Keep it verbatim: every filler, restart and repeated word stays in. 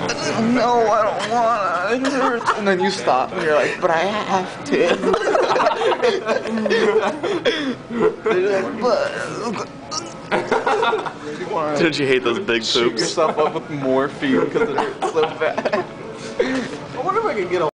No, I don't wanna. It hurts. And then you stop and you're like, but I have to. You're like, but. Did you hate those big Shoot poops? yourself up with morphine because it hurts so bad. I wonder if I could get a